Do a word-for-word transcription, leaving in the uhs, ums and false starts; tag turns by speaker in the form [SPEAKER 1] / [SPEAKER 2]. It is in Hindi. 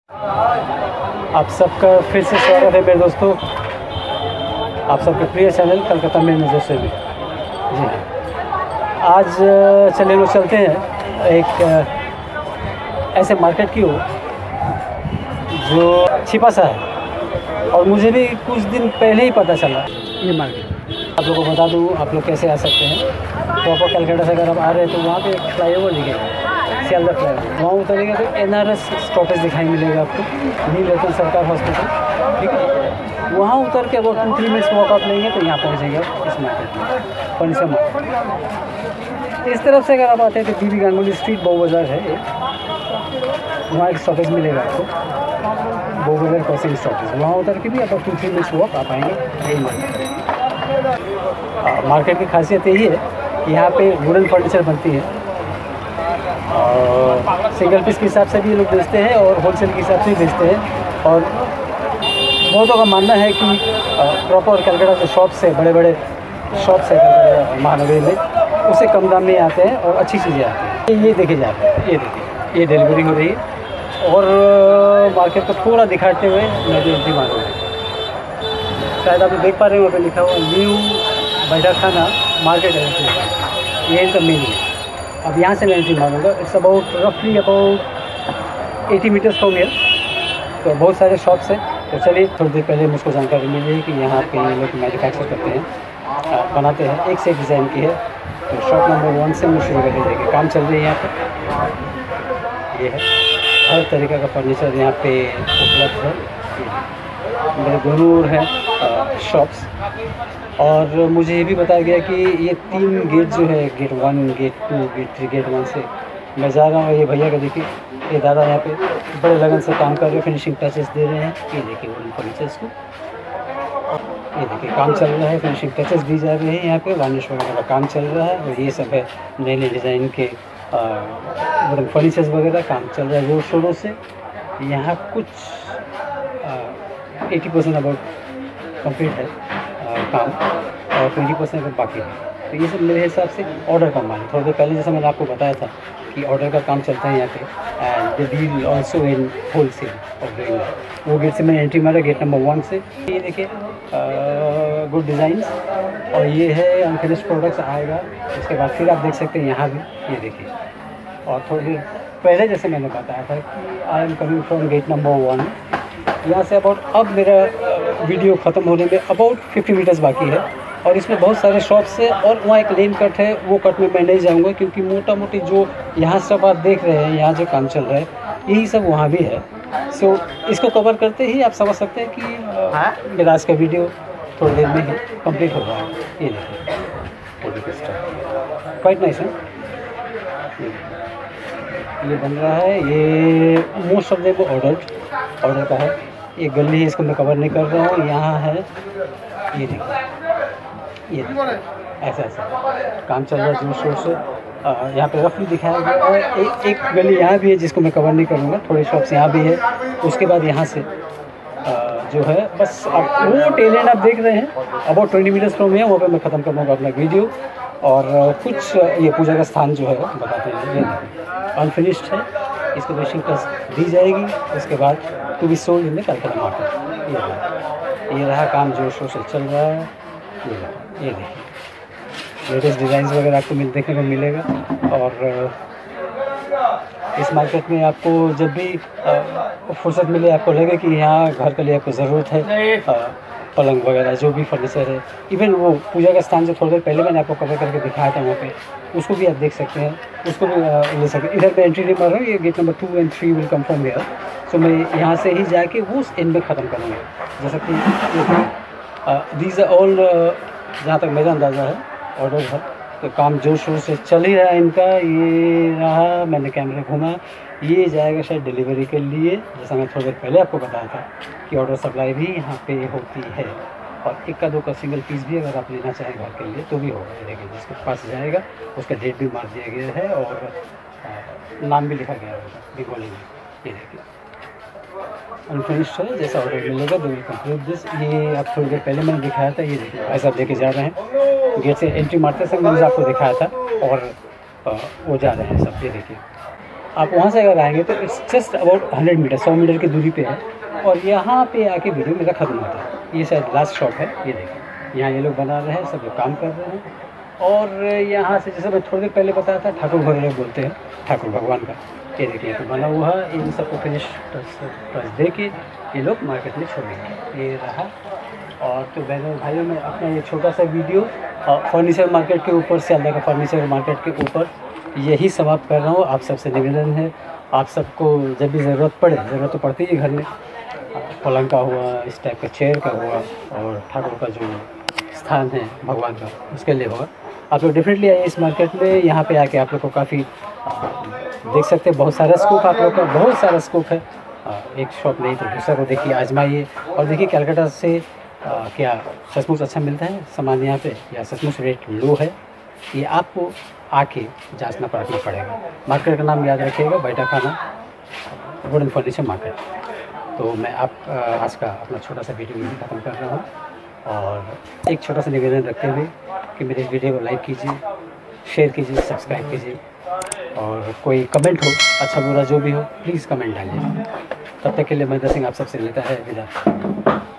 [SPEAKER 1] आप सबका फिर से स्वागत है मेरे दोस्तों, आप सबके प्रिय चैनल कलकत्ता में मुझे से भी। जी हाँ, आज चले लोग चलते हैं एक ऐसे मार्केट की ओर जो छिपा सा है और मुझे भी कुछ दिन पहले ही पता चला। ये मार्केट आप लोगों को बता दूँ, आप लोग कैसे आ सकते हैं। प्रॉपर कलकत्ता से अगर आप आ रहे हैं तो वहाँ पे एक फ्लाई ओवर दिखेगा, सियालदा फ्लाई ओवर, वहाँ उतरेगा तो एन आर एस स्टॉपेज दिखाई मिलेगा आपको, नील रतन सरकार हॉस्पिटल, ठीक है। वहाँ उतर के about two three minutes walk आप लेंगे तो यहाँ पहुँचेंगे आप इस मार्केट में, फर्नीचर मार्केट। इस तरफ से अगर आप आते हैं तो बीबी गांगुली स्ट्रीट बो बाज़ार है, वहाँ एक स्टॉपेज मिलेगा आपको, बो बाज़ार क्रॉसिंग स्टॉपेज। वहाँ उतर के भी about two three minutes walk आप आएँगे यही मार्केट। मार्केट की खासियत यही है कि यहाँ पे वुडन फर्नीचर बनती है और सिंगल पीस के हिसाब से भी ये लोग बेचते हैं और होलसेल के हिसाब से भी बेचते हैं। और बहुतों का मानना है कि प्रॉपर कलकत्ता के शॉप से, बड़े बड़े शॉप से कलकत्ता महानगरी में, उससे कम दाम में आते हैं और अच्छी चीज़ें आती हैं। ये देखे जाते हैं, ये देखिए, ये डिलीवरी हो रही है और मार्केट को थोड़ा दिखाते हुए मैं जो एंट्री मार रहा हूँ। शायद आप देख पा रहे हैं वहाँ पे लिखा हुआ न्यू बैठा खाना मार्केट एंट्री, ये तो मेन है। अब यहाँ से मैं एंट्री मारूंगा। इट्स अबाउट रफली about eighty metres from here. तो बहुत सारे शॉप्स हैं, तो चलिए थोड़ी देर पहले मुझको जानकारी मिली कि यहाँ पे ये लोग मैन्युफैक्चर करते हैं, बनाते हैं, एक से एक डिज़ाइन की है। तो शॉप नंबर वन से मैं शुरू कर दीजिए, काम चल रही है यहाँ पे। ये है हर तरीक़े का फर्नीचर यहाँ पे उपलब्ध है। मेरे गुरूर हैं शॉप्स, और मुझे ये भी बताया गया कि ये तीन गेट जो है, gate one, gate two, gate three, gate one से मैं जा रहा हूँ। ये भैया का देखिए, ये दादा यहाँ पे बड़े लगन से काम कर रहे हैं, फिनिशिंग टचेस दे रहे हैं। ये देखिए उन फर्नीचर्स को, ये देखिए काम चल रहा है, फिनिशिंग टचेस दी जा रही है यहाँ पे, वार्निश वगैरह का काम चल रहा है। और ये सब है नए नए डिज़ाइन के वुडन फर्नीचर्स वगैरह, काम चल रहा है जोर शोरों से। यहाँ कुछ एटी परसेंट अबाउट कम्प्लीट है काम और ट्वेंटी परसेंट अगर बाकी है। तो ये सब मेरे हिसाब से ऑर्डर का माल है। थोड़ी देर पहले जैसे मैंने आपको बताया था कि ऑर्डर का काम चलता है यहाँ पे, and they deal also in wholesale और डूइंग दैट। वो गेट से मैंने एंट्री मारा, गेट नंबर वन से। ये देखिए गुड डिज़ाइंस, और ये है अनफिनिश्ड प्रोडक्ट्स आएगा। उसके बाद फिर आप देख सकते हैं यहाँ भी, ये देखिए। और थोड़ी देर पहले जैसे मैंने बताया था कि I am coming from gate number one. यहाँ से अबाउट, अब मेरा वीडियो ख़त्म होने में अबाउट फिफ्टी मीटर्स बाकी है, और इसमें बहुत सारे शॉप्स है। और वहाँ एक लेन कट है, वो कट में मैं नहीं जाऊँगा क्योंकि मोटा मोटी जो यहाँ सब आप देख रहे हैं, यहाँ जो काम चल रहा है, यही सब वहाँ भी है। सो so, इसको कवर करते ही आप समझ सकते हैं कि मेरा आज का वीडियो थोड़ी देर में ही कंप्लीट हो जाएगा। ये देखिए क्वाइट नाइस है, ये बन रहा है। ये most of them order order का है। ये गली है, इसको मैं कवर नहीं कर रहा हूँ। यहाँ है, ये देखिए, ये ऐसा ऐसा काम चल रहा है जोर शोर से। यहाँ पे रफली दिखाया गया। और एक एक गली यहाँ भी है जिसको मैं कवर नहीं करूँगा, थोड़े शॉप्स यहाँ भी है। उसके बाद यहाँ से आ, जो है बस आप वो टेलेंट आप देख रहे हैं, अबाउट ट्वेंटी मीटर्स फ्रॉम है, वहाँ पे मैं ख़त्म करूँगा अपना वीडियो। और कुछ ये पूजा का स्थान जो है बताते हैं, ये अनफिनिश्ड है, इसको फिनिशिंग टच दी जाएगी। उसके बाद to be sold in the Calcutta market. ये रहा, ये रहा काम जोर शोर से चल रहा है। ये रहा, ये देखिए लेटेस्ट डिज़ाइंस वगैरह आपको मिल देखने को मिलेगा। और इस मार्केट में आपको जब भी फुर्सत मिले, आपको लगे कि यहाँ घर के लिए आपको ज़रूरत है, आ, पलंग वगैरह जो भी फर्नीचर है, इवन वो पूजा का स्थान जो थोड़ी देर पहले मैंने आपको कवर करके दिखाया था वहाँ पे, उसको भी आप देख सकते हैं, उसको भी ले सकते हैं। इधर मैं एंट्री नहीं मार रहा हूँ, ये gate number two and three will come from here. So मैं यहाँ से ही जाके वो एंड में ख़त्म करूँगा। जैसा कि दीज आर ऑल, जहाँ तक मेरा अंदाज़ा है, ऑर्डर है। तो काम जोर शोर से चल ही रहा है इनका। ये रहा, मैंने कैमरे घुमा, ये जाएगा शायद डिलीवरी के लिए, जैसा मैं थोड़ी देर पहले आपको बताया था कि ऑर्डर सप्लाई भी यहाँ पे होती है। और एक का दो का सिंगल पीस भी अगर आप लेना चाहें घर के लिए तो भी होगा। देखिए जिसके पास जाएगा उसका डेट भी मार दिया गया है और नाम भी लिखा गया होगा बिगोली में। ये देखिए अनफिनिश्ड है, जैसा ऑर्डर मिलेगा दो विल कंप्लीट दिस। ये आप थोड़ी देर पहले मैंने दिखाया था, ये देखिए ऐसा लेके जा रहे हैं। गेट से एंट्री मारते समय मैंने आपको दिखाया था, और वो जा रहे हैं सब। ये देखिए आप वहाँ से अगर आएंगे तो it's just about hundred metre, सौ मीटर की दूरी पे है। और यहाँ पे आके वीडियो मेरा ख़त्म होता है। ये शायद लास्ट शॉप है, ये देखिए यहाँ ये लोग बना रहे हैं, सब लोग काम कर रहे हैं। और यहाँ से जैसे मैं थोड़ी देर पहले बताया था, ठाकुर घर लोग बोलते हैं, ठाकुर भगवान का, ये देखिए तो बना हुआ है। इन सबको फिनिश टच दे के ये लोग मार्केट में छोड़ेंगे। ये रहा। और तो बहनों भाइयों में अपना ये छोटा सा वीडियो फर्नीचर मार्केट के ऊपर, सियालदह का फर्नीचर मार्केट के ऊपर यही समाप्त कर रहा हूँ। आप सबसे निवेदन है, आप सबको जब भी ज़रूरत पड़े, ज़रूरत तो पड़ती है घर में, पलंग का हुआ, इस टाइप का चेयर का हुआ, और ठाकुर का जो स्थान है भगवान का, उसके लिए हुआ, आप लोग डेफिनेटली आइए इस मार्केट में। यहाँ पे आके आप लोग को काफ़ी देख सकते हैं, बहुत सारा स्कोप आप लोग का, बहुत सारा स्कोप है। एक शॉप नहीं तो दूसरा को देखिए, आजमाइए। और देखिए कलकत्ता से आ, क्या सचमुच अच्छा मिलता है सामान यहाँ पे, या सचमुच रेट लो है, ये आपको आके जांचना परखना पड़ेगा। मार्केट का नाम याद रखिएगा, बैठा खाना वुडन फर्नीचर मार्केट। तो मैं आप आज का अपना छोटा सा वीडियो यहीं ख़त्म कर रहा हूँ। और एक छोटा सा निवेदन रखते हुए कि मेरे इस वीडियो को लाइक कीजिए, शेयर कीजिए, सब्सक्राइब कीजिए, और कोई कमेंट हो, अच्छा बुरा जो भी हो, प्लीज़ कमेंट डालिए। तब तक के लिए महेंद्र सिंह आप सबसे लेता है विदा।